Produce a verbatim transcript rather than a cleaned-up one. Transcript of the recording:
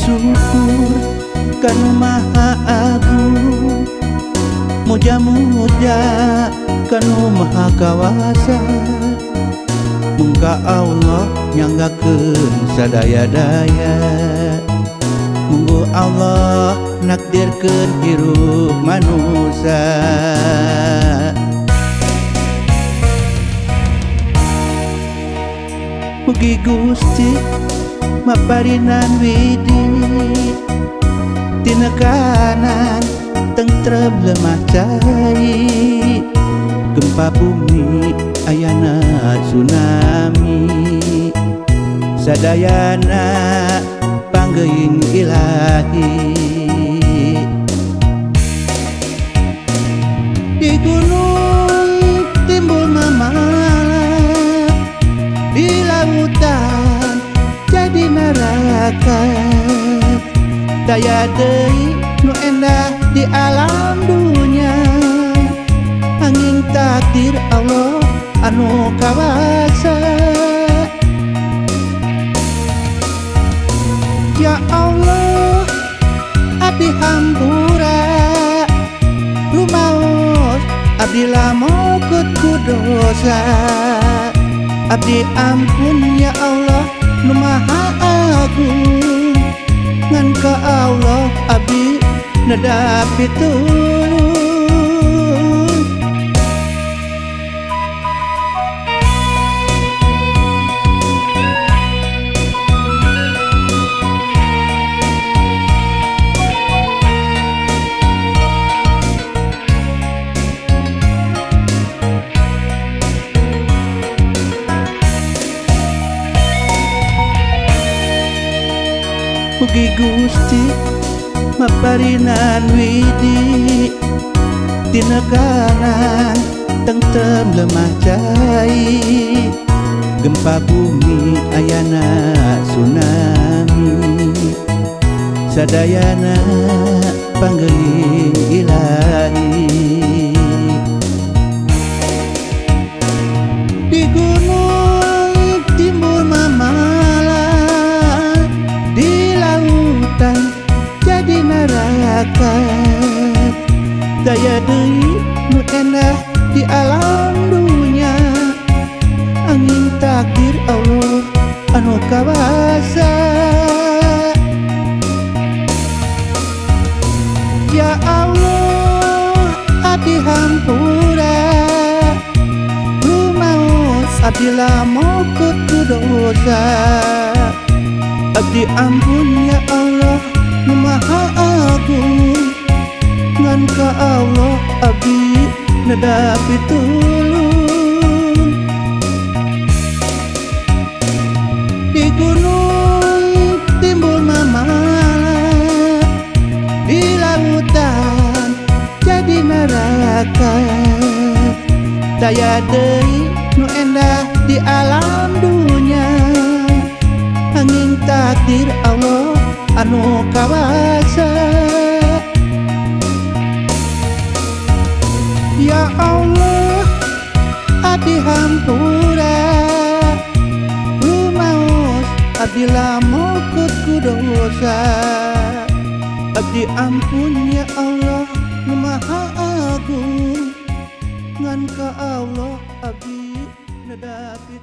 syukur kanu maha agung, muja-muja kanu maha kawasa. Muga Allah nyanggakeun sadaya-daya, munggu Allah nakdirkeun hirup manusia. Mugi Gusti maparinan widi tina kanan tentrem lemah cai, gempa bumi ayana tsunami, sadayana panggeing ilahi. Di gunung timbul mamala, di lautan jadi neraka. Daya deui nu endah di alam dunia, angin takdir Allah anu kawasa. Ya Allah, abdi hampura rumaos, abdi lamokut ku dosa. Abdi ampun ya Allah nu maha agung, ngan ka Allah abdi nedapi tulung. Mugi Gusti maparinan widi tina kanan tentrem lemah cai, gempa bumi ayana tsunami, sadayana panggeling ilahi. Di gunung timbul mamala, di lautan jadi neraka. Daya deui nu endah di alam dunia, angin takdir Allah anu kawasa. Ya Allah, abdi hampura rumaos, abdi lamokut ku dosa. Abdi ampun ya Allah nu maha agung, ngan ka Allah abdi nedapi tulung. Di gunung timbul mamala, di lautan jadi neraka. Daya deui nu endah di alam dunia, angin takdir Allah anu kawasa. Ya Allah, abdi hampura rumaos, abdi lamokut ku dosa. Abdi ampun ya Allah nu maha agung, ngan ka Allah abdi nedapi